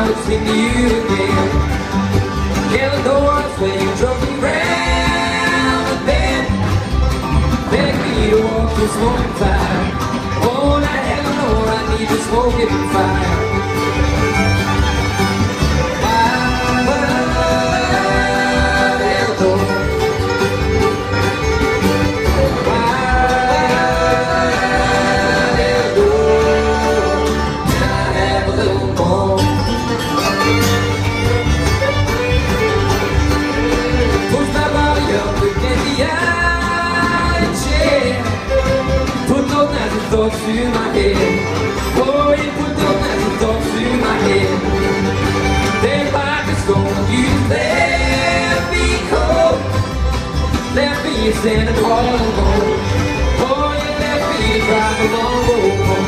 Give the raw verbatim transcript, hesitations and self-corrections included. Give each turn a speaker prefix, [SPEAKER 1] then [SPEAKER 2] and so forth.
[SPEAKER 1] would sing to you again. Heaven knows where you drove me round the bend, begged me to walk this smoking fire. Oh, now heaven knows I need to smoke it and fire. Thoughts through my head. Oh, you put those nasty thoughts through my head. They're like a storm. You left me cold, left me standing all alone. Oh, you left me to drive a long road home.